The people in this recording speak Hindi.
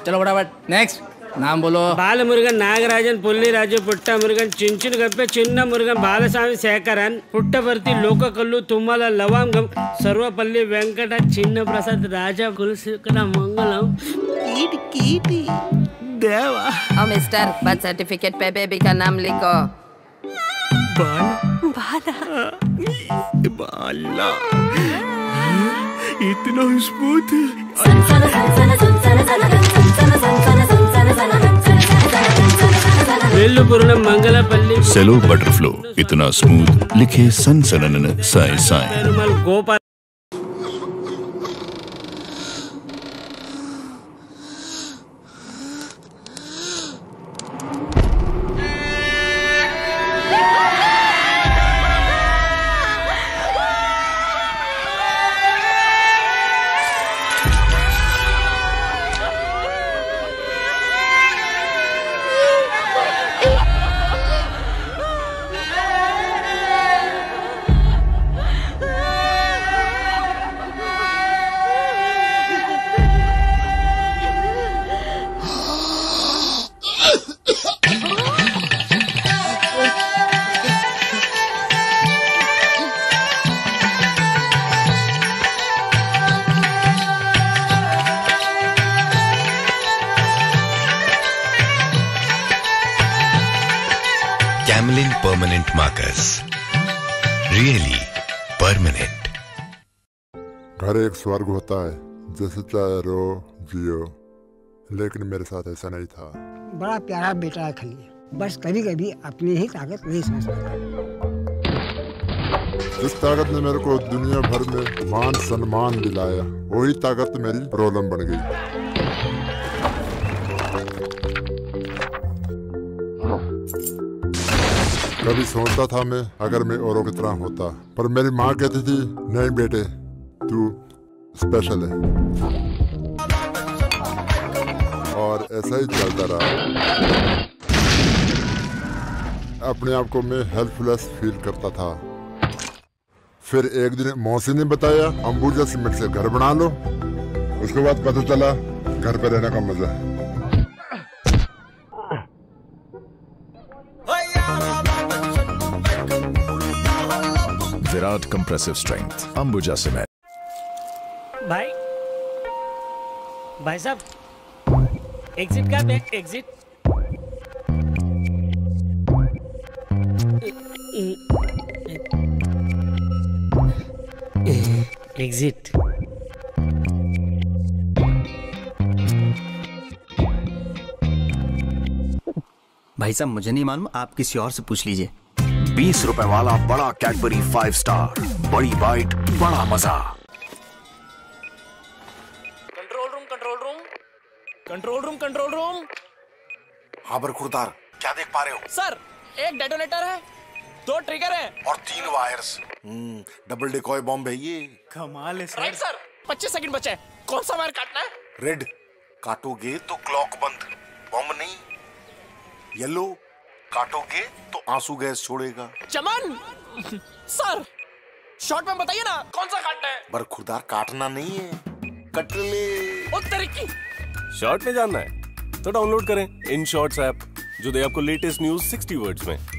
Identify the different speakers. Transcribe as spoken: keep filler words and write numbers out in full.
Speaker 1: चलो फटाफट नेक्स्ट नाम बोलो।
Speaker 2: बाल मुरुगन नागराजन पुल्ली राजू पुट्ट मुरुगन चिंचुन गप्पे चिन्न मुरुगन बालस्वामी शेखरन पुट्टवर्ती लोककल्लु तुम्मल लवांगम सर्वपल्ली वेंकट चिन्न प्रसाद राजा कुलशेखर मंगलम कीट कीटी देवा।
Speaker 3: और मिस्टर बर्थ सर्टिफिकेट पे बेबी का नाम लिखो।
Speaker 2: बाला
Speaker 3: बाला
Speaker 2: बाला इतना स्मूथ। मंगलपल्ली
Speaker 4: सेलो बटरफ्लो इतना स्मूथ लिखे सन सनन साए साए।
Speaker 2: Gopal
Speaker 5: Camlin permanent markers, really permanent.
Speaker 6: घर एक स्वर्ग होता है, जैसे चाहे रो जियो, लेकिन मेरे साथ ऐसा नहीं था।
Speaker 7: बड़ा प्यारा बेटा है खली, बस कभी कभी अपनी ही ताकत नहीं समझ पाता।
Speaker 6: जिस ताकत ने मेरे को दुनिया भर में मान सम्मान दिलाया, वही ताकत मेरी प्रॉब्लम बन गई। कभी सोचता था मैं अगर मैं औरों की तरह होता, पर मेरी माँ कहती थी नहीं बेटे तू स्पेशल है। और ऐसा ही चलता रहा। अपने आप को मैं हेल्पलेस फील करता था। फिर एक दिन मौसी ने बताया अंबुजा सीमेंट से घर बना लो। उसके बाद पता चला घर पे रहने का मजा है।
Speaker 4: विराट कंप्रेसिव स्ट्रेंथ अंबुजा सीमेंट।
Speaker 2: भाई भाई साहब एग्जिट का बैक एग्जिट। एग्जिट
Speaker 1: भाई साहब मुझे नहीं मालूम, आप किसी और से पूछ लीजिए।
Speaker 4: बीस रुपए वाला बड़ा कैडबरी फाइव स्टार, बड़ी बाइट बड़ा मजा।
Speaker 8: Control room control room control room control room.
Speaker 5: हाँ बरखुरदार, क्या देख पा रहे हो?
Speaker 8: सर एक डेटोनेटर है, दो ट्रिगर है
Speaker 5: और तीन वायर्स। हम्म, डबल डिकॉय बॉम्ब है ये।
Speaker 8: कमाल है सर। राइट सर, पच्चीस सेकंड बचे। कौन सा वायर काटना है?
Speaker 5: रेड काटोगे तो क्लॉक बंद, बॉम्ब नहीं। येलो काटोगे तो आंसू गैस छोड़ेगा।
Speaker 8: चमन सर शॉर्ट में बताइए ना कौन सा काटना है?
Speaker 5: बरखुरदार काटना नहीं है, कट ले।
Speaker 8: ओ तरीकी
Speaker 9: शॉर्ट में जानना है तो डाउनलोड करें इन शॉर्ट्स ऐप, जो दे आपको लेटेस्ट न्यूज सिक्सटी वर्ड्स में।